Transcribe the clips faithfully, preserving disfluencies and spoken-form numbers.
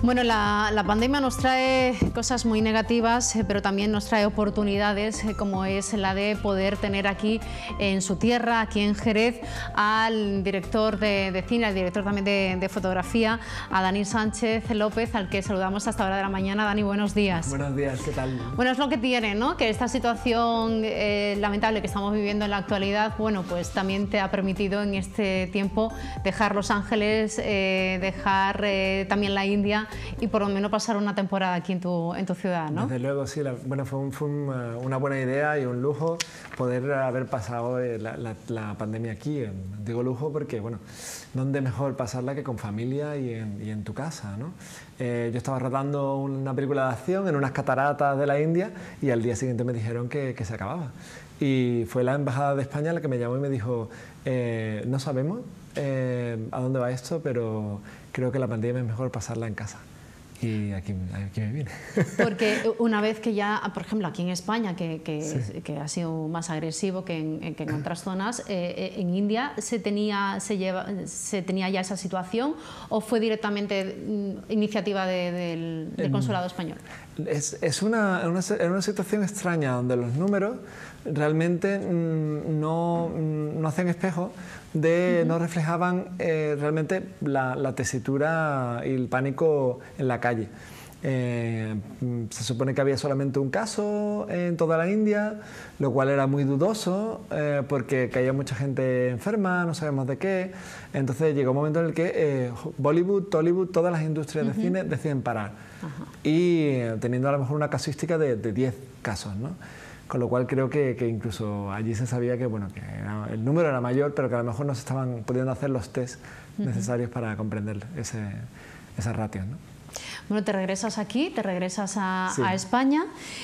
Bueno, la, la pandemia nos trae cosas muy negativas, eh, pero también nos trae oportunidades, eh, como es la de poder tener aquí en su tierra, aquí en Jerez, al director de, de cine, al director también de, de fotografía, a Dani Sánchez López, al que saludamos hasta hora de la mañana. Dani, buenos días. Buenos días, ¿qué tal? Bueno, es lo que tiene, ¿no? Que esta situación eh, lamentable que estamos viviendo en la actualidad, bueno, pues también te ha permitido en este tiempo dejar Los Ángeles, eh, dejar eh, también la India y por lo menos pasar una temporada aquí en tu, en tu ciudad, ¿no? Desde luego, sí. La, bueno, fue, un, fue una, una buena idea y un lujo poder haber pasado la, la, la pandemia aquí. Digo lujo porque, bueno, ¿dónde mejor pasarla que con familia y en, y en tu casa, ¿no? Eh, yo estaba rodando una película de acción en unas cataratas de la India y al día siguiente me dijeron que, que se acababa. Y fue la Embajada de España la que me llamó y me dijo, eh, no sabemos eh, a dónde va esto, pero creo que la pandemia es mejor pasarla en casa. Y aquí, aquí me vine. Porque una vez que ya, por ejemplo, aquí en España, que, que, sí. que ha sido más agresivo que en, que en otras zonas, eh, en India se tenía, se, lleva, se tenía ya esa situación o fue directamente mm, iniciativa de, del, del consulado español. Es, es una, una, una situación extraña donde los números realmente mmm, no, no hacen espejo de, uh-huh. no reflejaban eh, realmente la, la tesitura y el pánico en la calle. Eh, se supone que había solamente un caso en toda la India, lo cual era muy dudoso eh, porque caía mucha gente enferma, no sabemos de qué. Entonces llegó un momento en el que eh, Bollywood, Tollywood, todas las industrias uh-huh. de cine deciden parar. Uh-huh. Y eh, teniendo a lo mejor una casuística de, de diez casos, ¿no? Con lo cual creo que, que incluso allí se sabía que, bueno, que era, el número era mayor, pero que a lo mejor no se estaban pudiendo hacer los test uh-huh. necesarios para comprender ese, esas ratios, ¿no? Bueno, te regresas aquí, te regresas a, sí. a España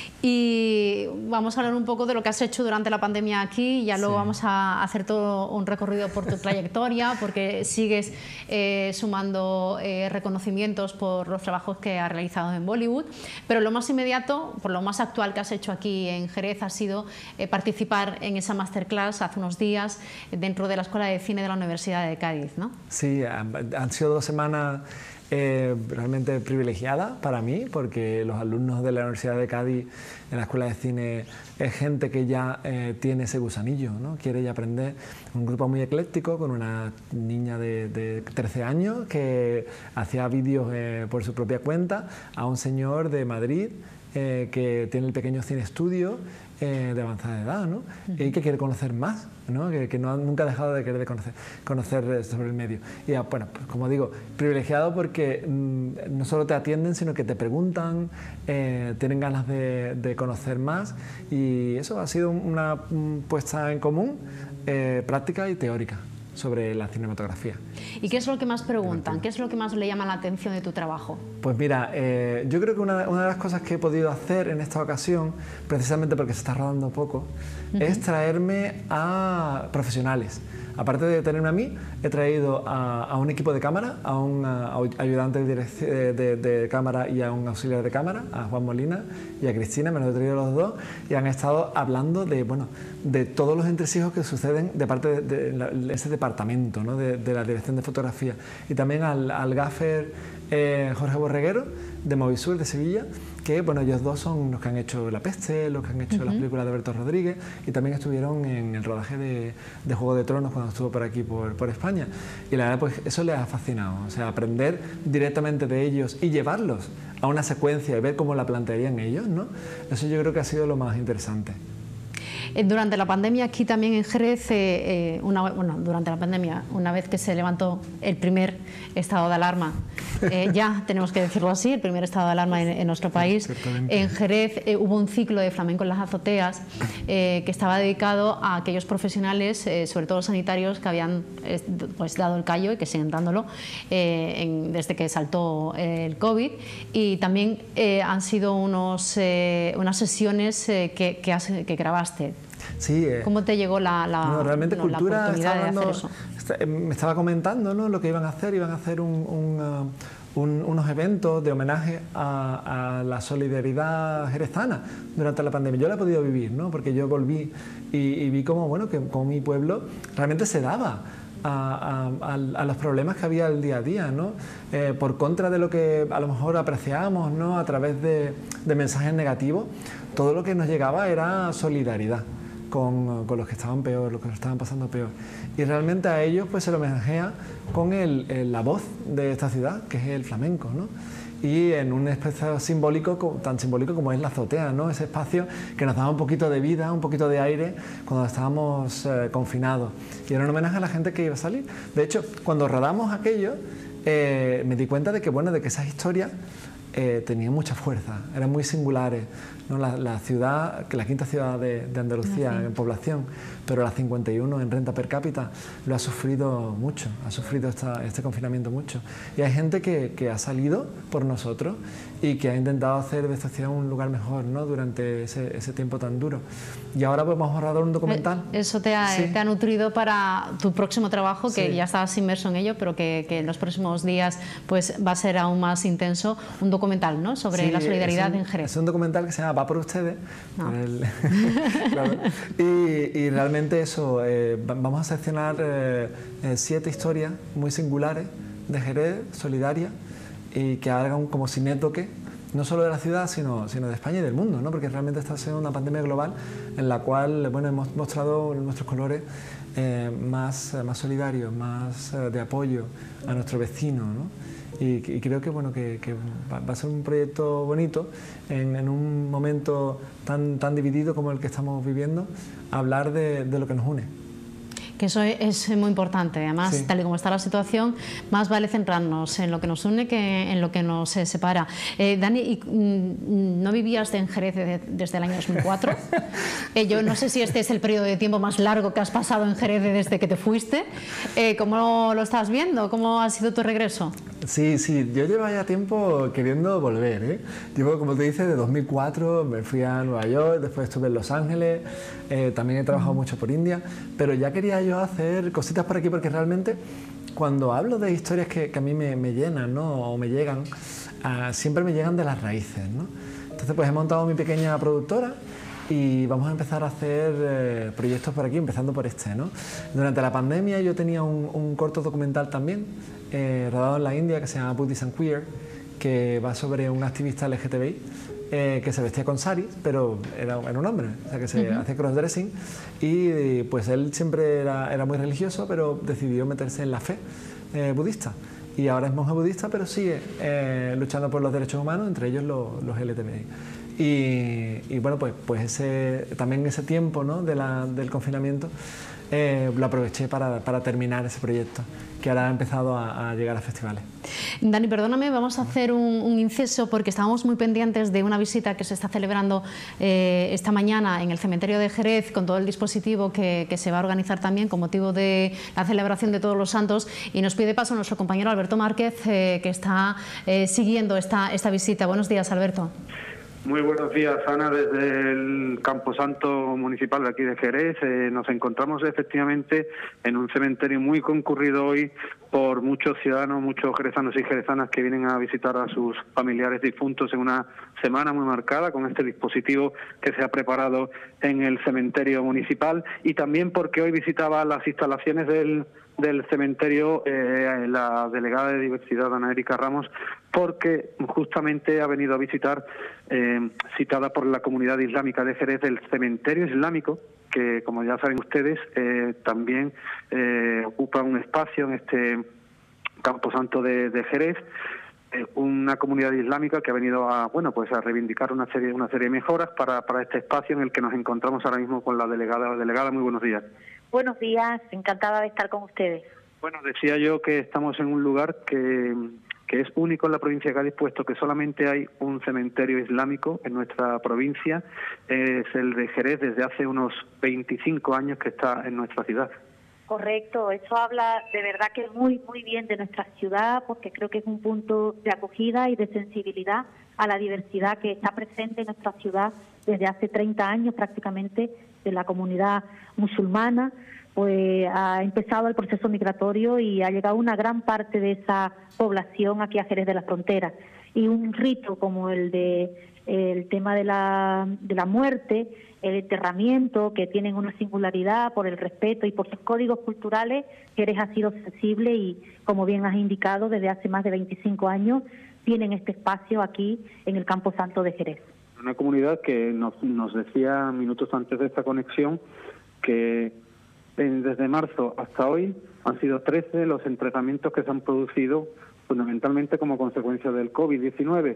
y vamos a hablar un poco de lo que has hecho durante la pandemia aquí. Ya luego sí. vamos a hacer todo un recorrido por tu trayectoria, porque sigues eh, sumando eh, reconocimientos por los trabajos que has realizado en Bollywood. Pero lo más inmediato, por lo más actual que has hecho aquí en Jerez, ha sido eh, participar en esa masterclass hace unos días dentro de la Escuela de Cine de la Universidad de Cádiz, ¿no? Sí, han sido dos semanas Eh, realmente privilegiada para mí, porque los alumnos de la Universidad de Cádiz en la Escuela de Cine es gente que ya eh, tiene ese gusanillo, ¿no? Quiere ya aprender. Un grupo muy ecléctico con una niña de, de trece años que hacía vídeos eh, por su propia cuenta, a un señor de Madrid eh, que tiene el pequeño cine estudio eh, de avanzada edad, ¿no? Uh-huh. Y que quiere conocer más, ¿no? Que, que no, nunca ha dejado de querer conocer, conocer sobre el medio. Y bueno, pues, como digo, privilegiado porque mmm, no solo te atienden, sino que te preguntan, eh, tienen ganas de, de conocer más, y eso ha sido una um, puesta en común eh, práctica y teórica sobre la cinematografía. ¿Y qué es lo que más preguntan? ¿Qué es lo que más le llama la atención de tu trabajo? Pues mira, eh, yo creo que una, una de las cosas que he podido hacer en esta ocasión, precisamente porque se está rodando poco, uh-huh. es traerme a profesionales. Aparte de tenerme a mí, he traído a, a un equipo de cámara, a un a, a ayudante de, de, de, de cámara y a un auxiliar de cámara, a Juan Molina y a Cristina, me los he traído los dos, y han estado hablando de, bueno, de todos los entresijos que suceden de parte de, de, de, de ese departamento, ¿no? de, de la dirección de fotografía. Y también al, al gaffer eh, Jorge Borreguero, de Movisur, de Sevilla, que bueno, ellos dos son los que han hecho La Peste, los que han hecho uh-huh. las películas de Berto Rodríguez, y también estuvieron en el rodaje de, de Juego de Tronos cuando estuvo por aquí, por, por España. Y la verdad, pues eso les ha fascinado, o sea, aprender directamente de ellos y llevarlos a una secuencia y ver cómo la plantearían ellos, ¿no? Eso yo creo que ha sido lo más interesante. Durante la pandemia aquí también en Jerez, eh, una, bueno, durante la pandemia, una vez que se levantó el primer estado de alarma, eh, ya tenemos que decirlo así, el primer estado de alarma en, en nuestro país, en Jerez eh, hubo un ciclo de flamenco en las azoteas eh, que estaba dedicado a aquellos profesionales, eh, sobre todo sanitarios, que habían eh, pues, dado el callo y que siguen dándolo eh, en, desde que saltó el COVID, y también eh, han sido unos, eh, unas sesiones eh, que, que, has, que grabaste. Sí, eh, ¿Cómo te llegó la, la, no, realmente no, Cultura la oportunidad hablando, de hacer eso? Está, me estaba comentando, ¿no?, lo que iban a hacer, iban a hacer un, un, uh, un, unos eventos de homenaje a, a la solidaridad jerezana durante la pandemia. Yo la he podido vivir, ¿no?, porque yo volví y, y vi cómo, bueno, que como mi pueblo realmente se daba a, a, a los problemas que había el día a día, ¿no? Eh, por contra de lo que a lo mejor apreciábamos, ¿no? A través de, de mensajes negativos, todo lo que nos llegaba era solidaridad con, con los que estaban peor, los que lo estaban pasando peor. Y realmente a ellos pues se lo homenajea con el, el, la voz de esta ciudad, que es el flamenco, ¿no? Y en un espacio simbólico, tan simbólico como es la azotea, ¿no? Ese espacio que nos daba un poquito de vida, un poquito de aire cuando estábamos eh, confinados. Y era un homenaje a la gente que iba a salir. De hecho, cuando rodamos aquello, eh, me di cuenta de que, bueno, de que esas historias eh, tenían mucha fuerza, eran muy singulares, ¿no? La, la ciudad, que la quinta ciudad de, de Andalucía en población, pero la cincuenta y uno en renta per cápita, lo ha sufrido mucho, ha sufrido esta, este confinamiento mucho. Y hay gente que, que ha salido por nosotros y que ha intentado hacer de esta ciudad un lugar mejor, ¿no? Durante ese, ese tiempo tan duro. Y ahora pues vamos a rodar un documental. Eso te ha, sí. te ha nutrido para tu próximo trabajo, que sí. ya estabas inmerso en ello, pero que, que en los próximos días pues va a ser aún más intenso, un documental, ¿no? Sobre sí, la solidaridad un, en Jerez. Es un documental que se llama Va por ustedes. No. El, claro. y, y realmente eso, eh, vamos a seleccionar eh, siete historias muy singulares de Jerez, solidarias, y que hagan como sinétoque, no solo de la ciudad, sino, sino de España y del mundo, ¿no? Porque realmente está siendo una pandemia global en la cual, bueno, hemos mostrado nuestros colores eh, más, más solidarios, más eh, de apoyo a nuestro vecino, ¿no? Y, y creo que, bueno, que, que va a ser un proyecto bonito en, en un momento tan, tan dividido como el que estamos viviendo, hablar de, de lo que nos une. Que eso es muy importante, además, sí. tal y como está la situación, más vale centrarnos en lo que nos une que en lo que nos separa. Eh, Dani, ¿y, mm, ¿no vivías en Jerez de, desde el año dos mil cuatro? eh, yo no sé si este es el periodo de tiempo más largo que has pasado en Jerez desde que te fuiste. Eh, ¿Cómo lo estás viendo? ¿Cómo ha sido tu regreso? Sí, sí, yo llevo ya tiempo queriendo volver, ¿eh? Llevo, como te dices, de dos mil cuatro, me fui a Nueva York, después estuve en Los Ángeles, eh, también he trabajado mucho por India, pero ya quería yo hacer cositas por aquí porque realmente cuando hablo de historias que, que a mí me, me llenan, ¿no? O me llegan, uh, siempre me llegan de las raíces, ¿no? Entonces pues he montado mi pequeña productora y vamos a empezar a hacer eh, proyectos por aquí, empezando por este, ¿no? Durante la pandemia yo tenía un, un corto documental también, eh, rodado en la India, que se llama Buddhist and Queer, que va sobre un activista L G T B I eh, que se vestía con saris, pero era, era un hombre, o sea, que se uh-huh. hacía crossdressing, y pues él siempre era, era muy religioso, pero decidió meterse en la fe eh, budista. Y ahora es monje budista, pero sigue eh, luchando por los derechos humanos, entre ellos los, los L G T B I. Y, y bueno, pues, pues ese, también ese tiempo, ¿no? de la, del confinamiento eh, lo aproveché para, para terminar ese proyecto, que ahora ha empezado a, a llegar a festivales. Dani, perdóname, vamos a hacer un, un inciso porque estábamos muy pendientes de una visita que se está celebrando eh, esta mañana en el cementerio de Jerez, con todo el dispositivo que, que se va a organizar también con motivo de la celebración de Todos los Santos, y nos pide paso nuestro compañero Alberto Márquez, eh, que está eh, siguiendo esta, esta visita. Buenos días, Alberto. Muy buenos días, Ana. Desde el Camposanto Municipal de aquí de Jerez eh, nos encontramos efectivamente en un cementerio muy concurrido hoy por muchos ciudadanos, muchos jerezanos y jerezanas que vienen a visitar a sus familiares difuntos en una semana muy marcada con este dispositivo que se ha preparado en el cementerio municipal, y también porque hoy visitaba las instalaciones del del cementerio eh, la delegada de Diversidad, Ana Erika Ramos, porque justamente ha venido a visitar, eh, citada por la comunidad islámica de Jerez, el cementerio islámico, que como ya saben ustedes, eh, también eh, ocupa un espacio en este camposanto de, de Jerez, eh, una comunidad islámica que ha venido a, bueno, pues a reivindicar una serie, una serie de mejoras para, para este espacio en el que nos encontramos ahora mismo con la delegada. La delegada, muy buenos días. Buenos días, encantada de estar con ustedes. Bueno, decía yo que estamos en un lugar que, que es único en la provincia de Cádiz, puesto que solamente hay un cementerio islámico en nuestra provincia, es el de Jerez, desde hace unos veinticinco años que está en nuestra ciudad. Correcto, eso habla de verdad que muy, muy bien de nuestra ciudad, porque creo que es un punto de acogida y de sensibilidad a la diversidad que está presente en nuestra ciudad desde hace treinta años prácticamente, de la comunidad musulmana. Pues ha empezado el proceso migratorio y ha llegado una gran parte de esa población aquí a Jerez de la Frontera. Y un rito como el de el tema de la, de la muerte, el enterramiento, que tienen una singularidad por el respeto y por sus códigos culturales. Jerez ha sido sensible y, como bien has indicado, desde hace más de veinticinco años tienen este espacio aquí en el Camposanto de Jerez. Una comunidad que nos, nos decía minutos antes de esta conexión que desde marzo hasta hoy han sido trece los enterramientos que se han producido fundamentalmente como consecuencia del COVID diecinueve.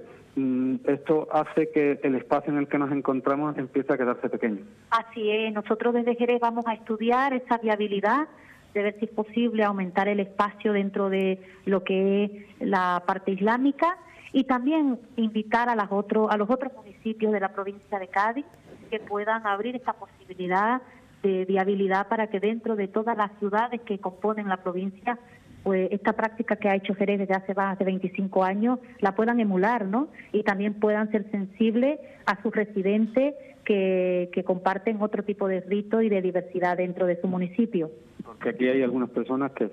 Esto hace que el espacio en el que nos encontramos empiece a quedarse pequeño. Así es, nosotros desde Jerez vamos a estudiar esa viabilidad, de ver si es posible aumentar el espacio dentro de lo que es la parte islámica, y también invitar a, las otros, a los otros municipios de la provincia de Cádiz que puedan abrir esta posibilidad de viabilidad para que dentro de todas las ciudades que componen la provincia, pues esta práctica que ha hecho Jerez desde hace más de veinticinco años la puedan emular, ¿no? Y también puedan ser sensibles a sus residentes que, que comparten otro tipo de ritos y de diversidad dentro de su municipio. Porque aquí hay algunas personas que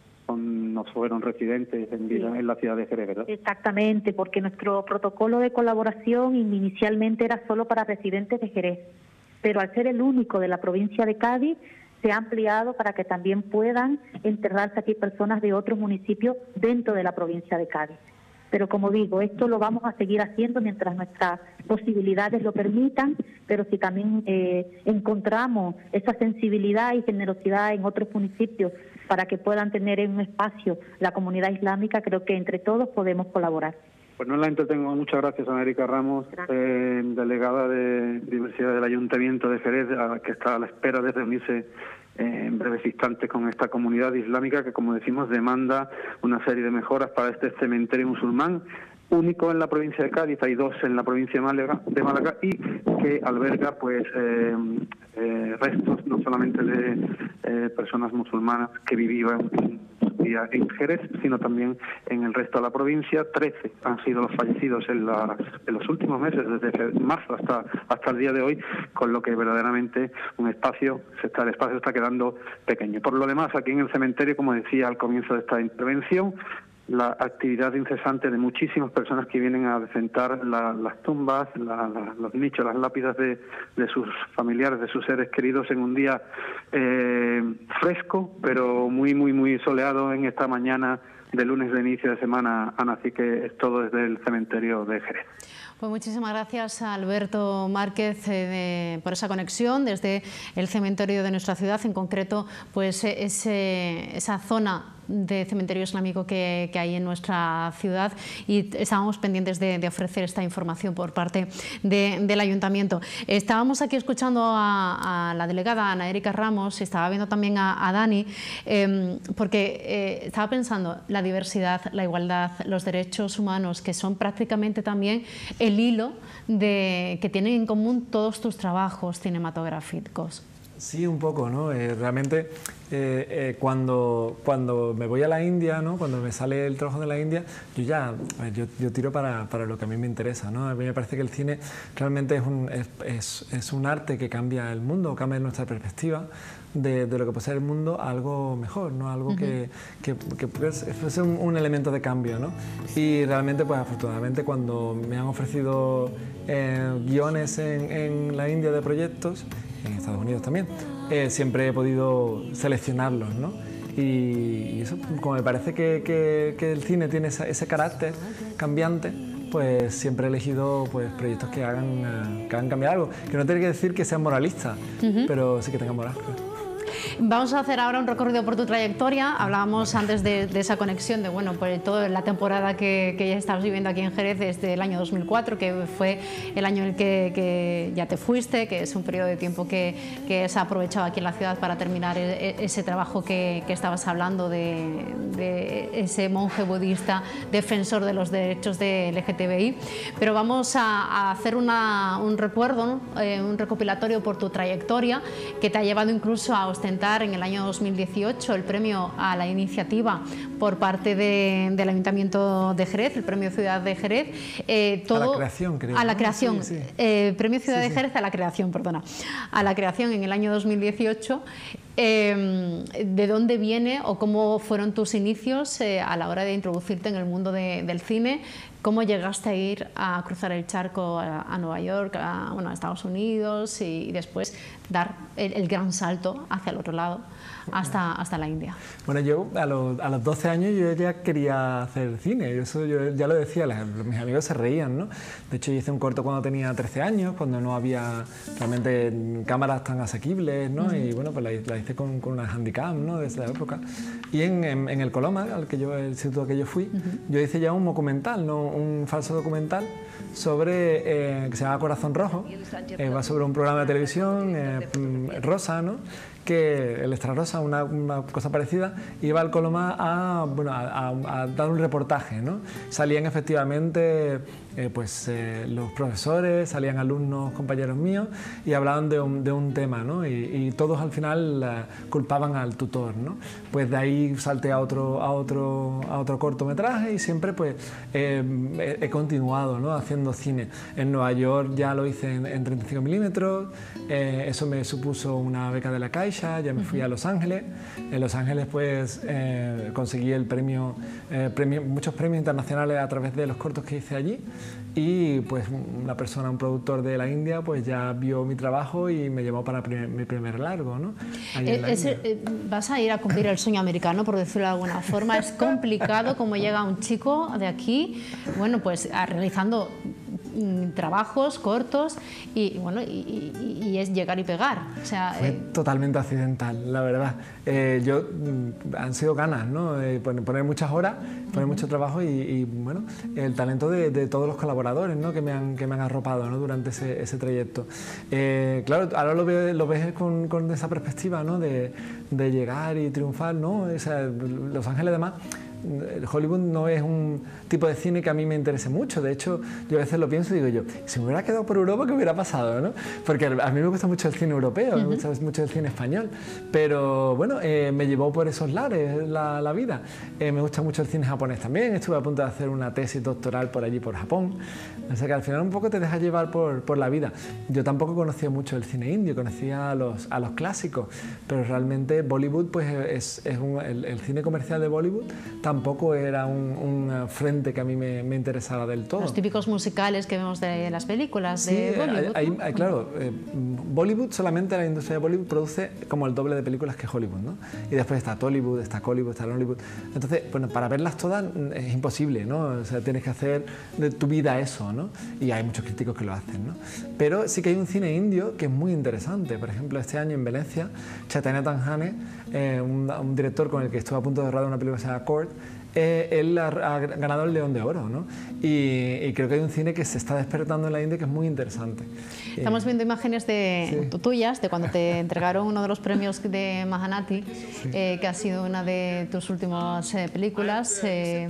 son, no fueron residentes en, vida, sí. en la ciudad de Jerez, ¿verdad? Exactamente, porque nuestro protocolo de colaboración inicialmente era solo para residentes de Jerez, pero al ser el único de la provincia de Cádiz, se ha ampliado para que también puedan enterrarse aquí personas de otros municipios dentro de la provincia de Cádiz. Pero como digo, esto lo vamos a seguir haciendo mientras nuestras posibilidades lo permitan, pero si también eh, encontramos esa sensibilidad y generosidad en otros municipios para que puedan tener en un espacio la comunidad islámica, creo que entre todos podemos colaborar. Pues no la entretengo. Muchas gracias, Ana Erika Ramos, eh, delegada de Diversidad del Ayuntamiento de Jerez, a, que está a la espera de reunirse eh, en breves instantes con esta comunidad islámica que, como decimos, demanda una serie de mejoras para este cementerio musulmán, único en la provincia de Cádiz, hay dos en la provincia de Málaga, de Málaga y que alberga pues eh, eh, restos no solamente de eh, personas musulmanas que vivían en en Jerez, sino también en el resto de la provincia. trece han sido los fallecidos en, la, en los últimos meses, desde marzo hasta hasta el día de hoy, con lo que verdaderamente un espacio, se está, el espacio está quedando pequeño. Por lo demás, aquí en el cementerio, como decía al comienzo de esta intervención, la actividad incesante de muchísimas personas que vienen a decentar la, las tumbas, la, la, los nichos, las lápidas de, de sus familiares, de sus seres queridos, en un día eh, fresco, pero muy, muy, muy soleado en esta mañana de lunes de inicio de semana, Ana. Así que es todo desde el cementerio de Jerez. Pues muchísimas gracias a Alberto Márquez eh, de, por esa conexión desde el cementerio de nuestra ciudad, en concreto pues ese, esa zona de cementerio islámico que, que hay en nuestra ciudad, y estábamos pendientes de, de ofrecer esta información por parte de, del Ayuntamiento. Estábamos aquí escuchando a, a la delegada Ana Erika Ramos, y estaba viendo también a, a Dani, eh, porque eh, estaba pensando la diversidad, la igualdad, los derechos humanos, que son prácticamente también el hilo de, que tienen en común todos tus trabajos cinematográficos. Sí, un poco, ¿no? Eh, realmente eh, eh, cuando, cuando me voy a la India, ¿no? Cuando me sale el trabajo de la India, yo ya, a ver, yo, yo tiro para, para lo que a mí me interesa, ¿no? A mí me parece que el cine realmente es un, es, es, es un arte que cambia el mundo, cambia nuestra perspectiva de, de lo que puede ser el mundo a algo mejor, ¿no? Algo uh-huh. que, que, que puede ser un, un elemento de cambio, ¿no? Y realmente, pues afortunadamente, cuando me han ofrecido eh, guiones en, en la India de proyectos, en Estados Unidos también, eh, siempre he podido seleccionarlos, ¿no? Y, y eso, como me parece que, que, que el cine tiene esa, ese carácter cambiante, pues siempre he elegido pues, proyectos que hagan, que hagan cambiar algo. Que no tiene que decir que sean moralistas, uh-huh. pero sí que tengan moral. Claro. Vamos a hacer ahora un recorrido por tu trayectoria. Hablábamos antes de, de esa conexión de, bueno, por toda la temporada que, que ya estás viviendo aquí en Jerez desde el año dos mil cuatro, que fue el año en el que, que ya te fuiste, que es un periodo de tiempo que, que se ha aprovechado aquí en la ciudad para terminar ese trabajo que, que estabas hablando de, de ese monje budista defensor de los derechos de L G T B I. Pero vamos a, a hacer una, un recuerdo, ¿no? eh, un recopilatorio por tu trayectoria, que te ha llevado incluso a ostentar en el año dos mil dieciocho el premio a la iniciativa por parte de, del Ayuntamiento de Jerez, el premio Ciudad de Jerez. Eh, todo, a la creación, creo. A la creación, sí, sí. Eh, premio Ciudad sí, de Jerez sí. a la creación, perdona. A la creación en el año dos mil dieciocho. Eh, ¿De dónde viene o cómo fueron tus inicios eh, a la hora de introducirte en el mundo de, del cine? ¿Cómo llegaste a ir a cruzar el charco a, a Nueva York, a, bueno, a Estados Unidos y, y después dar el, el gran salto hacia el otro lado hasta, hasta la India? Bueno, yo a los, a los doce años yo ya quería hacer cine, yo, eso, yo ya lo decía, las, mis amigos se reían, ¿no? De hecho yo hice un corto cuando tenía trece años, cuando no había realmente cámaras tan asequibles, ¿no? Uh-huh. Y bueno, pues la, la hice con, con una Handycam, ¿no? Desde la época. Y en, en, en el Coloma, al que yo, el instituto al que yo fui, uh-huh. yo hice ya un documental, ¿no? Un falso documental sobre, eh, que se llama Corazón Rojo, eh, va sobre un programa de televisión, eh, rosa, ¿no? Que el Extra Rosa, una, una cosa parecida, iba al Coloma a, bueno, a, a, a dar un reportaje, ¿no? Salían efectivamente eh, pues, eh, los profesores, salían alumnos, compañeros míos, y hablaban de un, de un tema, ¿no? Y, y todos al final uh, culpaban al tutor, ¿no? Pues de ahí salté a otro, a otro, a otro cortometraje y siempre pues, eh, he, he continuado, ¿no? Haciendo cine. En Nueva York ya lo hice en, en treinta y cinco milímetros, eh, eso me supuso una beca de la Caixa. Ya me fui a Los Ángeles. En Los Ángeles pues eh, conseguí el premio, eh, premio, muchos premios internacionales a través de los cortos que hice allí, y pues una persona, un productor de la India, pues ya vio mi trabajo y me llevó para primer, mi primer largo, ¿no? Eh, ese, eh, vas a ir a cumplir el sueño americano, por decirlo de alguna forma. Es complicado como llega un chico de aquí, bueno, pues a, realizando trabajos cortos y bueno y, y, y es llegar y pegar, o sea, fue eh... totalmente accidental, la verdad. Eh, yo han sido ganas, ¿no? Eh, poner muchas horas, poner uh-huh. mucho trabajo y, y bueno, el talento de, de todos los colaboradores, ¿no? que me han que me han arropado, ¿no? durante ese, ese trayecto. Eh, claro, ahora lo, veo, lo ves con, con esa perspectiva, ¿no? de, de llegar y triunfar, ¿no? O sea, Los Ángeles además. Hollywood no es un tipo de cine que a mí me interese mucho. De hecho, yo a veces lo pienso y digo yo, si me hubiera quedado por Europa, ¿qué hubiera pasado? ¿no? Porque a mí me gusta mucho el cine europeo, uh-huh. me gusta mucho el cine español, pero bueno, eh, me llevó por esos lares la, la vida. Eh, me gusta mucho el cine japonés también, estuve a punto de hacer una tesis doctoral por allí, por Japón. O sea que al final un poco te dejas llevar por, por la vida. Yo tampoco conocía mucho el cine indio, conocía a los, a los clásicos, pero realmente Bollywood, pues es, es un, el, el cine comercial de Bollywood tampoco era un, un frente que a mí me, me interesara del todo. Los típicos musicales que vemos de las películas sí, de Bollywood. Hay, hay, hay, claro, eh, Bollywood, solamente la industria de Bollywood produce como el doble de películas que Hollywood, ¿no? Y después está Tollywood, está Collywood, está Nollywood. Entonces, bueno, para verlas todas es imposible, ¿no? O sea, tienes que hacer de tu vida eso, ¿no? Y hay muchos críticos que lo hacen, ¿no? Pero sí que hay un cine indio que es muy interesante. Por ejemplo, este año en Venecia, Chaitanya Tanhane, eh, un, un director con el que estuve a punto de rodar una película que se llama Court, Eh, él ha, ha ganado el León de Oro, ¿no? Y, y creo que hay un cine que se está despertando en la India que es muy interesante. Estamos viendo imágenes de, sí. tuyas de cuando te entregaron uno de los premios de Mahanati, sí. eh, que ha sido una de tus últimas eh, películas. Eh,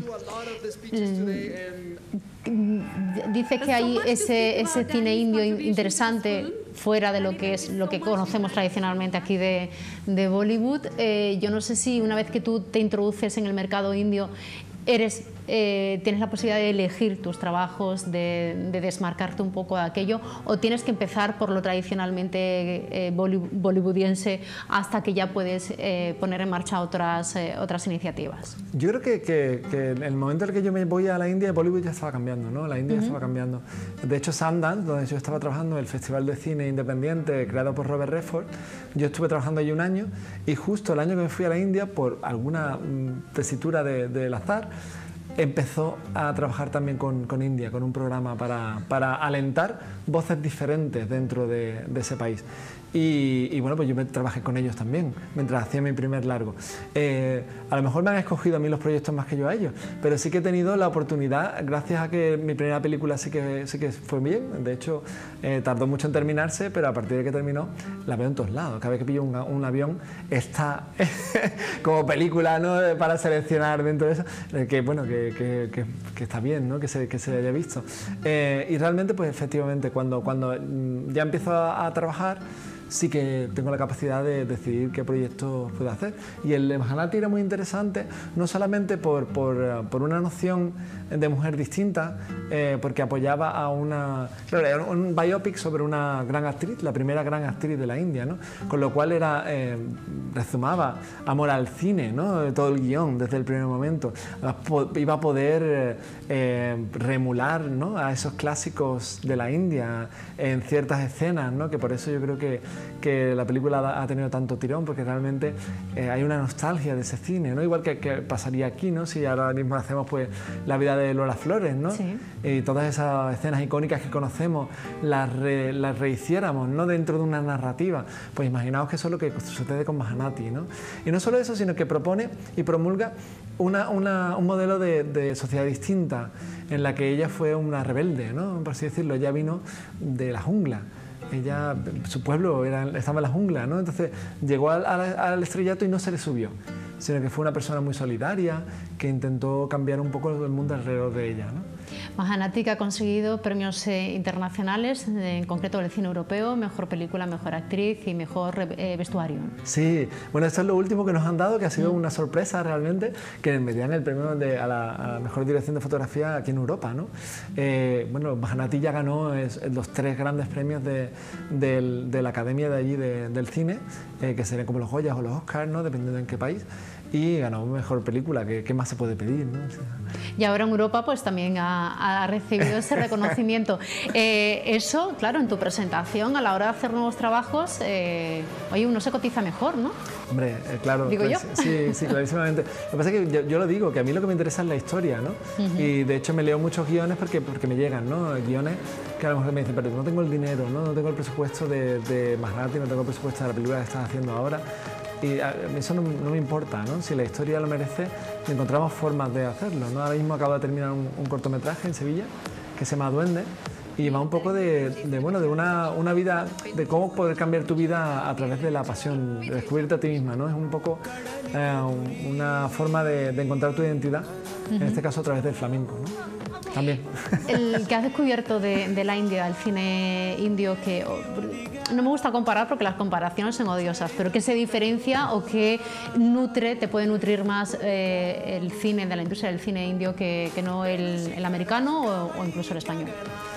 dice que hay ese, ese cine indio interesante fuera de lo que es lo que conocemos tradicionalmente aquí de, de Bollywood. Eh, yo no sé si una vez que tú te introduces en el mercado indio eres, eh, tienes la posibilidad de elegir tus trabajos, de, de desmarcarte un poco de aquello, o tienes que empezar por lo tradicionalmente eh, bollywoodiense hasta que ya puedes eh, poner en marcha otras, eh, otras iniciativas. Yo creo que, que, que en el momento en el que yo me voy a la India, Bollywood ya estaba cambiando, ¿no? La India uh-huh. ya estaba cambiando. De hecho, Sundance, donde yo estaba trabajando, el festival de cine independiente creado por Robert Redford, yo estuve trabajando allí un año, y justo el año que me fui a la India, por alguna mm, tesitura de, del azar, empezó a trabajar también con, con India, con un programa para, para alentar voces diferentes dentro de, de ese país. Y, y bueno, pues yo me trabajé con ellos también, mientras hacía mi primer largo. Eh, a lo mejor me han escogido a mí los proyectos más que yo a ellos, pero sí que he tenido la oportunidad, gracias a que mi primera película sí que, sí que fue bien. De hecho, eh, tardó mucho en terminarse, pero a partir de que terminó, la veo en todos lados. Cada vez que pillo un, un avión, está como película, ¿no? Para seleccionar dentro de eso, que bueno, que, que, que, que está bien, ¿no? Que se, que se haya visto. Eh, y realmente, pues efectivamente, cuando, cuando ya empiezo a, a trabajar, sí que tengo la capacidad de decidir qué proyectos puedo hacer. Y el de Mahanati era muy interesante, no solamente por, por, por una noción de mujer distinta, eh, porque apoyaba a una... Claro, era un biopic sobre una gran actriz, la primera gran actriz de la India, ¿no? Con lo cual era, eh, resumaba amor al cine, ¿no? Todo el guión desde el primer momento. Iba a poder eh, reemular, ¿no?, a esos clásicos de la India en ciertas escenas, ¿no? Que por eso yo creo que, que la película ha tenido tanto tirón, porque realmente eh, hay una nostalgia de ese cine, ¿no? Igual que, que pasaría aquí, ¿no? Si ahora mismo hacemos pues la vida de Lola Flores, ¿no? Sí. Y todas esas escenas icónicas que conocemos las, re, las rehiciéramos, ¿no?, dentro de una narrativa. Pues imaginaos que eso es lo que sucede con Mahanati, ¿no? Y no solo eso, sino que propone y promulga una, una, un modelo de, de sociedad distinta, en la que ella fue una rebelde, ¿no?, por así decirlo. Ella vino de la jungla. Ella, su pueblo era, estaba en la jungla, ¿no? Entonces llegó al, al, al estrellato y no se le subió, sino que fue una persona muy solidaria que intentó cambiar un poco el mundo alrededor de ella, ¿no? Mahanati, que ha conseguido premios eh, internacionales, en concreto el cine europeo, mejor película, mejor actriz y mejor eh, vestuario. Sí, bueno, esto es lo último que nos han dado, que ha sido mm. una sorpresa realmente, que me dieran el premio de, a, la, a la mejor dirección de fotografía aquí en Europa, ¿no? Eh, bueno, Mahanati ya ganó es, los tres grandes premios de, de, de la academia de allí de, del cine, eh, que serían como los Goyas o los Oscars, ¿no?, dependiendo en qué país. Y ganó mejor película, ¿qué, qué más se puede pedir, ¿no? O sea... Y ahora en Europa pues también ha, ha recibido ese reconocimiento. Eh, eso, claro, en tu presentación a la hora de hacer nuevos trabajos, eh, oye, uno se cotiza mejor, ¿no? Hombre, eh, claro. ¿Digo yo? Sí, sí, clarísimamente. Lo que pasa es que yo, yo lo digo, que a mí lo que me interesa es la historia, ¿no? Uh-huh. Y de hecho me leo muchos guiones porque, porque me llegan, ¿no? Guiones que a lo mejor me dicen, pero no tengo el dinero, ¿no? No tengo el presupuesto de, de Mahanati, no tengo el presupuesto de la película que estás haciendo ahora. Y eso no, no me importa, ¿no? Si la historia lo merece, encontramos formas de hacerlo, ¿no? Ahora mismo acabo de terminar un, un cortometraje en Sevilla que se llama Duende y va un poco de, de, bueno, de una, una vida, de cómo poder cambiar tu vida a través de la pasión, de descubrirte a ti misma, ¿no? Es un poco eh, una forma de, de encontrar tu identidad, uh-huh. en este caso a través del flamenco, ¿no? También. El que has descubierto de, de la India, el cine indio, que no me gusta comparar porque las comparaciones son odiosas, pero ¿qué se diferencia o qué nutre, te puede nutrir más eh, el cine de la industria del cine indio que, que no el, el americano o, o incluso el español?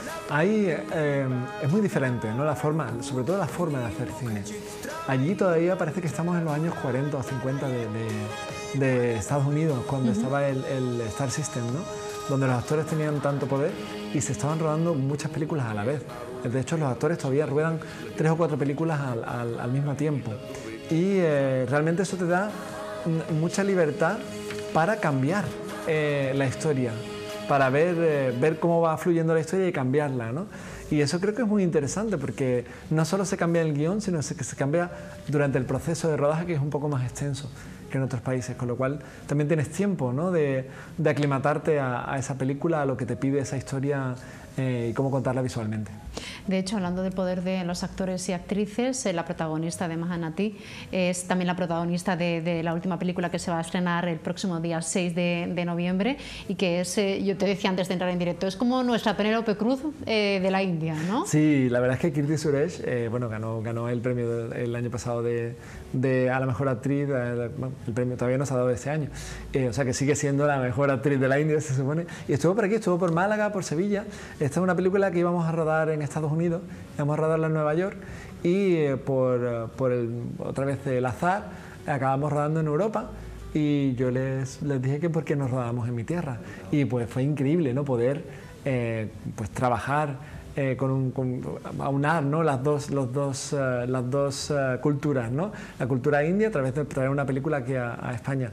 Ahí eh, es muy diferente, ¿no? La forma, sobre todo la forma de hacer cine. Allí todavía parece que estamos en los años cuarenta o cincuenta de, de, de Estados Unidos, cuando uh-huh. estaba el, el Star System, ¿no?, donde los actores tenían tanto poder y se estaban rodando muchas películas a la vez. De hecho, los actores todavía ruedan tres o cuatro películas al, al, al mismo tiempo. Y eh, realmente eso te da mucha libertad para cambiar eh, la historia, para ver, eh, ver cómo va fluyendo la historia y cambiarla, ¿no? Y eso creo que es muy interesante porque no solo se cambia el guión, sino que se cambia durante el proceso de rodaje, que es un poco más extenso que en otros países, con lo cual también tienes tiempo, ¿no?, de, de aclimatarte a, a esa película, a lo que te pide esa historia eh, y cómo contarla visualmente. De hecho, hablando del poder de los actores y actrices, eh, la protagonista de Mahanati es también la protagonista de, de la última película que se va a estrenar el próximo día seis de, de noviembre y que es, eh, yo te decía antes de entrar en directo, es como nuestra Penélope Cruz eh, de la India, ¿no? Sí, la verdad es que Kirti Suresh, eh, bueno, ganó, ganó el premio del, el año pasado de, de a la mejor actriz, eh, bueno, el premio todavía no se ha dado este año, eh, o sea que sigue siendo la mejor actriz de la India, se supone, y estuvo por aquí, estuvo por Málaga, por Sevilla. Esta es una película que íbamos a rodar en Estados Unidos, íbamos a rodarla en Nueva York y eh, por, por el, otra vez el azar acabamos rodando en Europa y yo les, les dije que por qué nos rodábamos en mi tierra y pues fue increíble, ¿no?, poder eh, pues trabajar eh, con un, con, aunar, ¿no?, las dos, los dos, uh, las dos uh, culturas, ¿no?, la cultura india a través de traer una película aquí a, a España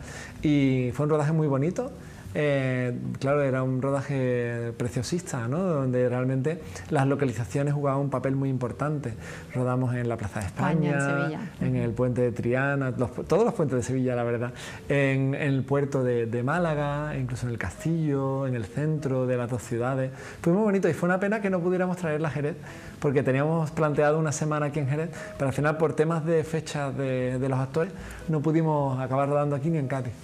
y fue un rodaje muy bonito. Eh, claro, era un rodaje preciosista, ¿no?, donde realmente las localizaciones jugaban un papel muy importante. Rodamos en la Plaza de España, España en Sevilla, en el puente de Triana, los, todos los puentes de Sevilla, la verdad, en, en el puerto de, de Málaga, incluso en el castillo, en el centro de las dos ciudades. Fue muy bonito y fue una pena que no pudiéramos traerla a Jerez, porque teníamos planteado una semana aquí en Jerez, pero al final por temas de fechas de, de los actores no pudimos acabar rodando aquí ni en Cádiz.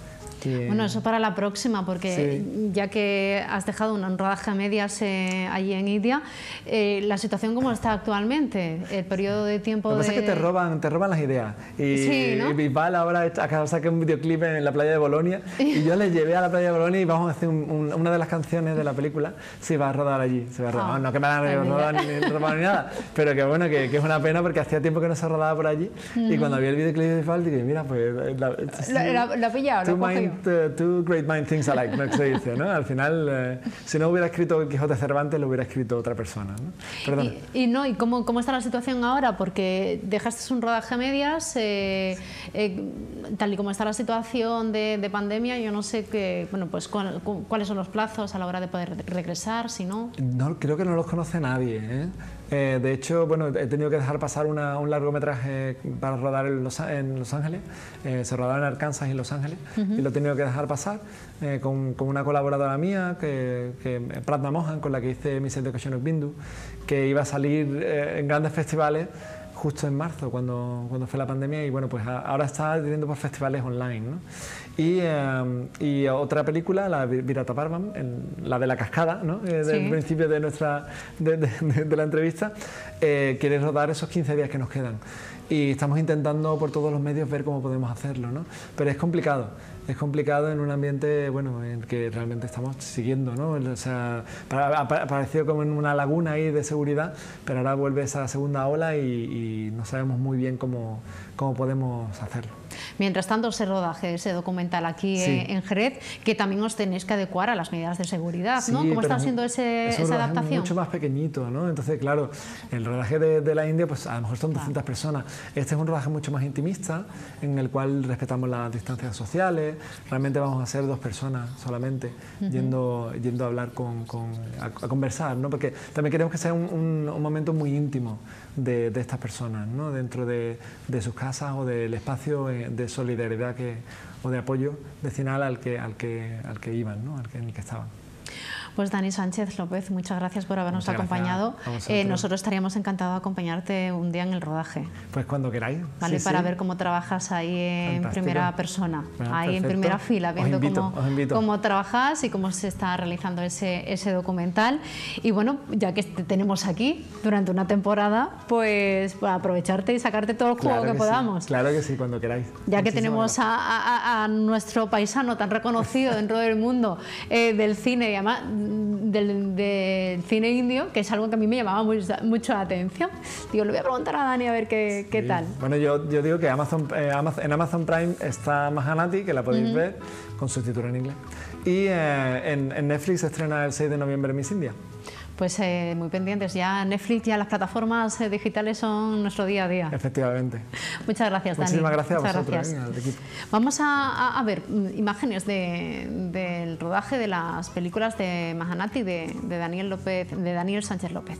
Y, bueno, eso para la próxima, porque sí. ya que has dejado un rodaje a medias eh, allí en India, eh, la situación cómo está actualmente, el periodo de tiempo. Lo que pasa de... es que te roban, te roban las ideas. Y, sí, ¿no? y Bisbal ahora acaba de sacar un videoclip en la playa de Bolonia y yo le llevé a la playa de Bolonia y vamos a hacer un, un, una de las canciones de la película se va a rodar allí. Se va a rodar. Ah, no, no que me la han rodado ni, rodado ni nada, pero que bueno, que, que es una pena porque hacía tiempo que no se rodaba por allí uh-huh. y cuando vi el videoclip de Bisbal dije, mira, pues... La, la, la pillado, lo mind, uh, two great mind things alike, ¿no? Que se dice, ¿no? Al final, eh, si no hubiera escrito el Quijote Cervantes, lo hubiera escrito otra persona, ¿no? Perdona. Y, y no, ¿y cómo, cómo está la situación ahora? Porque dejaste un rodaje a medias, eh, eh, tal y como está la situación de, de pandemia, yo no sé qué, bueno, pues cuál, cuáles son los plazos a la hora de poder regresar, si no... No, creo que no los conoce nadie, ¿eh? Eh, de hecho, bueno, he tenido que dejar pasar una, un largometraje para rodar en Los, en Los Ángeles, eh, se rodaba en Arkansas y en Los Ángeles, uh-huh. y lo he tenido que dejar pasar eh, con, con una colaboradora mía, que, que, Pratna Mohan, con la que hice Miss Education of Bindu, que iba a salir eh, en grandes festivales justo en marzo, cuando, cuando fue la pandemia, y bueno, pues a, ahora está teniendo por festivales online, ¿no? Y, eh, y otra película, la Virata Parvam, la de la cascada, ¿no? Eh, del sí. principio de, nuestra, de, de, de, de la entrevista, eh, quiere rodar esos quince días que nos quedan. Y estamos intentando por todos los medios ver cómo podemos hacerlo, ¿no? Pero es complicado, es complicado en un ambiente, bueno, en que realmente estamos siguiendo, ¿no? O sea, ha parecido como en una laguna ahí de seguridad, pero ahora vuelve esa segunda ola y, y no sabemos muy bien cómo, cómo podemos hacerlo. Mientras tanto, ese rodaje, ese documental aquí sí. en Jerez, que también os tenéis que adecuar a las medidas de seguridad, ¿no? Sí, ¿Cómo está siendo ese, es esa adaptación? Mucho más pequeñito, ¿no? Entonces, claro, el rodaje de, de la India, pues a lo mejor son doscientas claro. personas. Este es un rodaje mucho más intimista, en el cual respetamos las distancias sociales. Realmente vamos a ser dos personas solamente, uh-huh. yendo, yendo a hablar con, con a, a conversar, ¿no? Porque también queremos que sea un, un, un momento muy íntimo de, de estas personas, ¿no? Dentro de, de sus casas o del espacio de solidaridad que, o de apoyo vecinal al que, al que, al que iban, ¿no? Al que, en el que estaban. Pues Dani Sánchez López, muchas gracias por habernos muchas acompañado. Eh, nosotros estaríamos encantados de acompañarte un día en el rodaje. Pues cuando queráis. Vale, sí, para sí. ver cómo trabajas ahí en Fantástico. primera persona, bueno, ahí perfecto. en primera fila, viendo invito, cómo, cómo trabajas y cómo se está realizando ese, ese documental. Y bueno, ya que te tenemos aquí durante una temporada, pues para aprovecharte y sacarte todo el juego claro que, que podamos. Sí. Claro que sí, cuando queráis. Ya que tenemos a, a, a nuestro paisano tan reconocido dentro del mundo eh, del cine y además Del, del cine indio, que es algo que a mí me llamaba muy, mucho la atención. Digo, le voy a preguntar a Dani a ver qué, sí. qué tal. Bueno, yo, yo digo que Amazon, eh, Amazon, en Amazon Prime está Mahanati, que la podéis uh-huh. ver, con subtítulos en inglés. Y eh, en, en Netflix se estrena el seis de noviembre Miss India. Pues eh, muy pendientes, ya Netflix, ya las plataformas eh, digitales son nuestro día a día. Efectivamente. Muchas gracias, Dani. Muchísimas gracias Muchas a vosotros, gracias. Eh, al equipo. Vamos a, a, a ver imágenes de, del rodaje de las películas de Mahanati, de, de, Daniel López, de Daniel Sánchez López.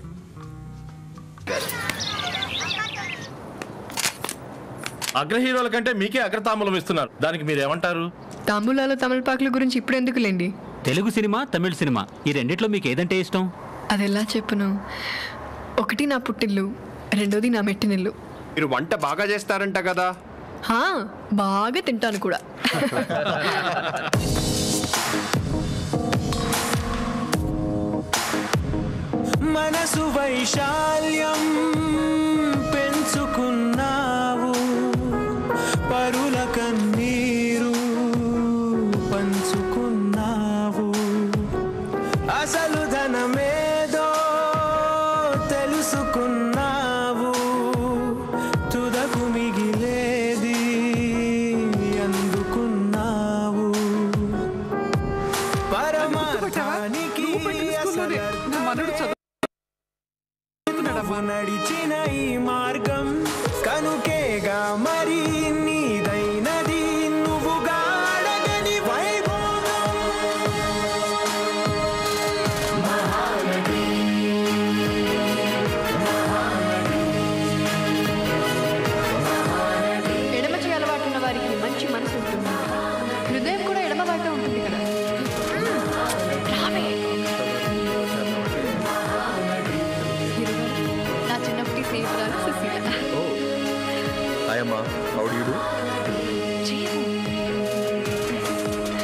అగ్ర హీరోల కంటే మీకే అగ్ర తాంబూలం ఇస్తున్నారు దానికి మీరు ఏమంటారు తాంబూలాలు తమలపాకుల గురించి ఇప్పుడు ఎందుకులేండి తెలుగు సినిమా తమిళ సినిమా ఈ రెండిట్లో మీకు ఏదంటే ఇష్టం అది ఎలా చెప్పును ఒకటి నా పుట్టిల్లు రెండోది నా మెట్టినిల్లు మీరు వంట బాగా చేస్తారంట కదా హా బాగా తింటాను కూడా మనసు వైశాల్యం పెంచుకున్నావు పరుల కన్నీరు పంచుకున్నావు అసలు ధనమేదో తెలుసుకున్నావు తుదకు మిగిలేది అందుకున్నావు పరమార్థానికి నడిచిన ఈ మార్గం కనుకేగా మరి నీదైనది నువ్వుగా అడగని వైభోగం మహానది ఎడమ చేయి అలవాటు ఉన్న వారికి మంచి మనసు ఉంటుంది హృదయం కూడా ఎడమ వైపే ఉంటుంది కదా నా చిన్నప్పటి స్నేహితురాలు సుశీల హాయ్ అమ్మా how do you do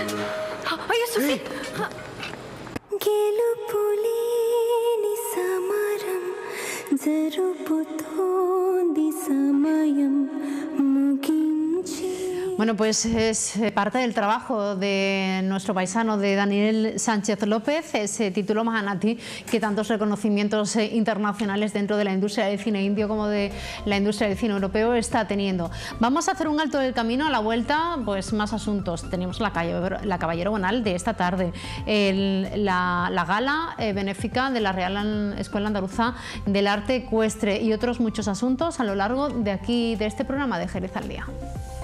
Bueno, pues es parte del trabajo de nuestro paisano, de Daniel Sánchez López, ese título Mahanati, que tantos reconocimientos internacionales dentro de la industria del cine indio como de la industria del cine europeo está teniendo. Vamos a hacer un alto del camino. A la vuelta, pues más asuntos. Tenemos la, calle, la Caballero Bonal de esta tarde, el, la, la gala eh, benéfica de la Real Escuela Andaluza del Arte Ecuestre y otros muchos asuntos a lo largo de aquí, de este programa de Jerez al Día.